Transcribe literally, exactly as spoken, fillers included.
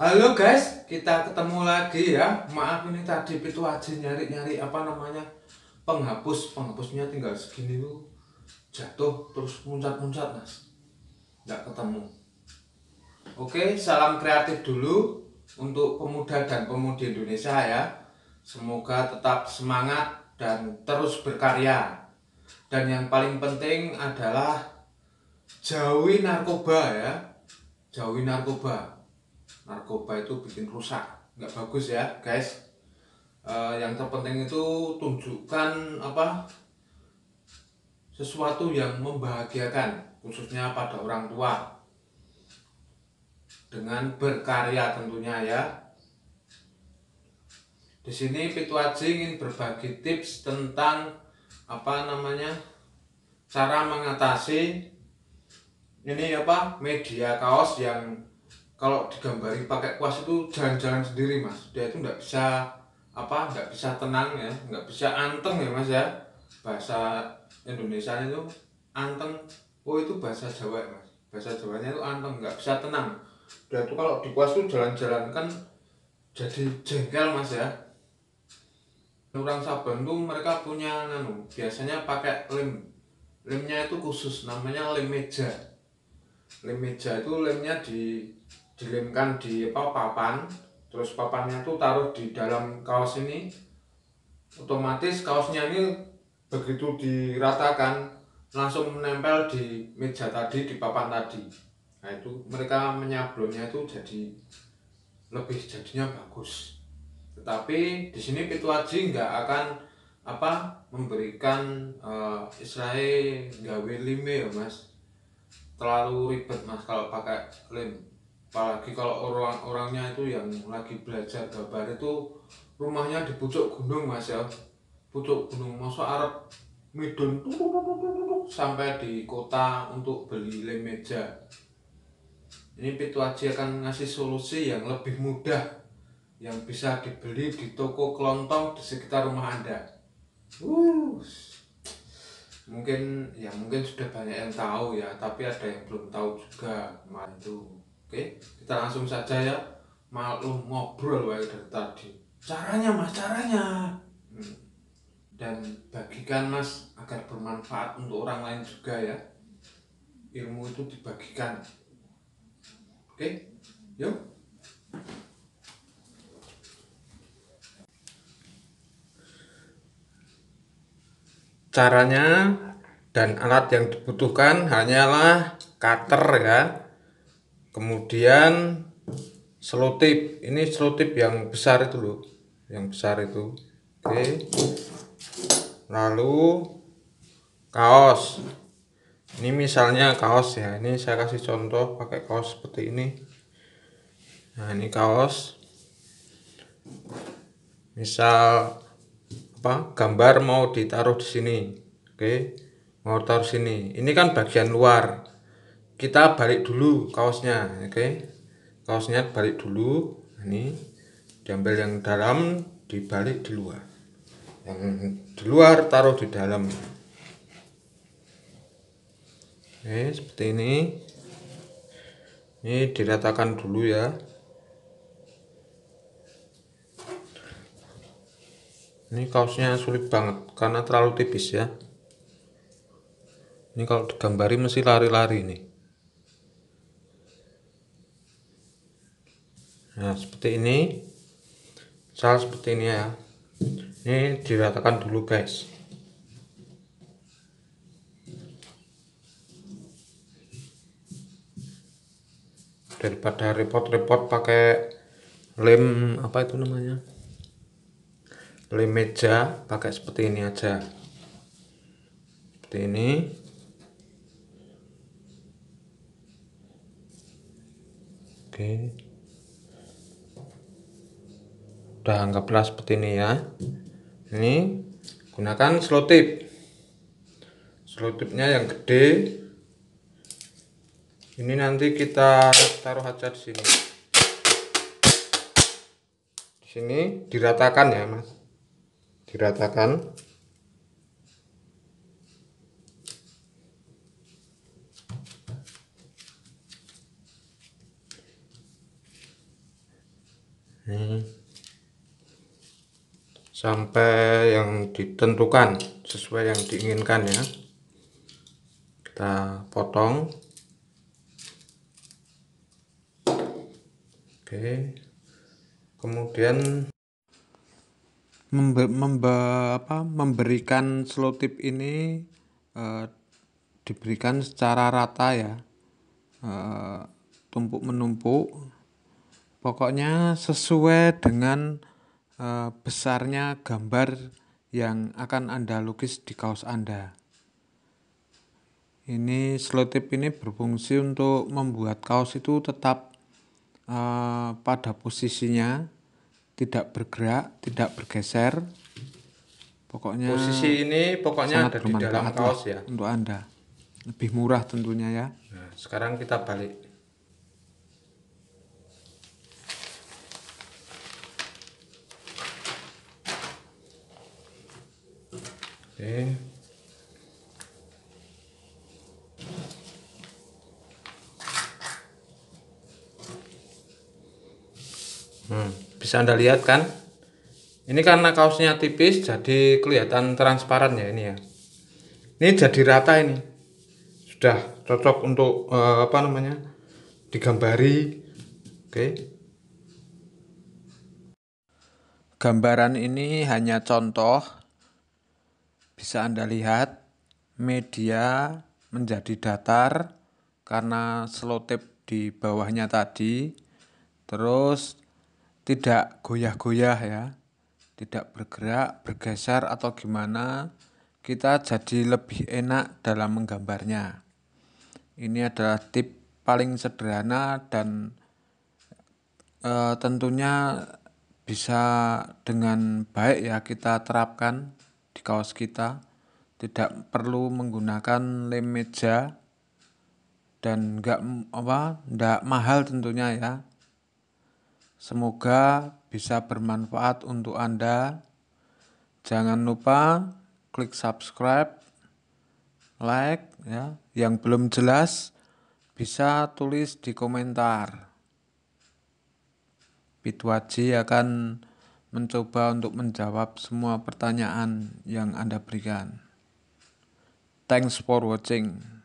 Halo guys, kita ketemu lagi ya. Maaf ini tadi Pitu aja nyari-nyari apa namanya penghapus, penghapusnya tinggal segini tuh jatuh terus muncat-muncat mas, nggak ketemu. Oke, salam kreatif dulu untuk pemuda dan pemudi Indonesia ya. Semoga tetap semangat dan terus berkarya. Dan yang paling penting adalah jauhi narkoba ya, jauhi narkoba. Narkoba itu bikin rusak, nggak bagus ya guys. Uh, yang terpenting itu tunjukkan apa sesuatu yang membahagiakan, khususnya pada orang tua, dengan berkarya tentunya ya. Di sini Pitu Aji ingin berbagi tips tentang apa namanya cara mengatasi ini apa media kaos yang kalau digambari pakai kuas itu jalan-jalan sendiri mas. Dia itu nggak bisa apa nggak bisa tenang ya, nggak bisa anteng ya mas ya. Bahasa Indonesia itu anteng, oh itu bahasa Jawa ya mas. Bahasa Jawanya itu anteng, nggak bisa tenang. Dia itu kalau di kuas itu jalan-jalan kan jadi jengkel mas ya. Orang Saban tuh mereka punya anu, biasanya pakai lem. Lemnya itu khusus namanya lem meja. Lem meja itu lemnya di dilemkan di apa papan, terus papannya tuh taruh di dalam kaos ini, otomatis kaosnya ini begitu diratakan langsung menempel di meja tadi, di papan tadi. Nah itu mereka menyablonnya itu jadi lebih jadinya bagus. Tetapi di sini Pitu Aji nggak akan apa memberikan uh, istilahnya gawe lime ya mas, terlalu ribet mas kalau pakai lem. Apalagi kalau orang-orangnya itu yang lagi belajar gambar itu rumahnya di pucuk gunung mas ya, pucuk gunung, masa Arab midun sampai di kota untuk beli lem meja. Ini Pitu Aji akan ngasih solusi yang lebih mudah, yang bisa dibeli di toko kelontong di sekitar rumah anda. uh, Mungkin ya mungkin sudah banyak yang tahu ya, tapi ada yang belum tahu juga nah itu. Oke, kita langsung saja ya, malu ngobrol wae dari tadi. Caranya mas, caranya. Hmm. Dan bagikan mas agar bermanfaat untuk orang lain juga ya. Ilmu itu dibagikan. Oke, yuk. Caranya dan alat yang dibutuhkan hanyalah cutter ya, kemudian selotip. Ini selotip yang besar itu loh, yang besar itu. Oke, lalu kaos. Ini misalnya kaos ya, ini saya kasih contoh pakai kaos seperti ini. Nah ini kaos, misal apa gambar mau ditaruh di sini. Oke, mau taruh sini, ini kan bagian luar, kita balik dulu kaosnya. Oke, kaosnya balik dulu, ini diambil yang dalam, dibalik di luar, yang di luar taruh di dalam. Oke, seperti ini. Ini diratakan dulu ya. Ini kaosnya sulit banget karena terlalu tipis ya. Ini kalau digambari mesti lari-lari nih. Nah seperti ini, misal seperti ini ya. Ini diratakan dulu guys. Daripada repot-repot pakai lem apa itu namanya, lem meja, pakai seperti ini aja. Seperti ini. Oke, udah anggaplah seperti ini ya. Ini gunakan selotip, selotipnya yang gede. Ini nanti kita taruh aja di sini. Di sini diratakan ya mas, diratakan. ini sampai yang ditentukan sesuai yang diinginkan ya. Kita potong. Oke. Kemudian membe membe apa, memberikan selotip ini eh, diberikan secara rata ya, eh, tumpuk menumpuk. Pokoknya sesuai dengan eh, besarnya gambar yang akan Anda lukis di kaos Anda. Ini selotip ini berfungsi untuk membuat kaos itu tetap eh, pada posisinya, tidak bergerak, tidak bergeser. Pokoknya Posisi ini pokoknya sangat ada di dalam bermanfaat lah kaos ya. untuk Anda. Lebih murah tentunya ya. Nah, sekarang kita balik. Oke. Hmm, bisa Anda lihat kan? Ini karena kaosnya tipis jadi kelihatan transparan ya ini ya. Ini jadi rata ini. Sudah cocok untuk eh, apa namanya? Digambari. Oke. Gambaran ini hanya contoh. Bisa Anda lihat media menjadi datar karena selotip di bawahnya tadi. Terus tidak goyah-goyah ya. Tidak bergerak, bergeser atau gimana. Kita jadi lebih enak dalam menggambarnya. Ini adalah tip paling sederhana dan eh, tentunya bisa dengan baik ya kita terapkan di kaos kita. Tidak perlu menggunakan lem meja dan enggak apa enggak mahal tentunya ya. Semoga bisa bermanfaat untuk Anda. Jangan lupa klik subscribe, like ya. Yang belum jelas bisa tulis di komentar. Pitwaji akan mencoba untuk menjawab semua pertanyaan yang Anda berikan. Thanks for watching.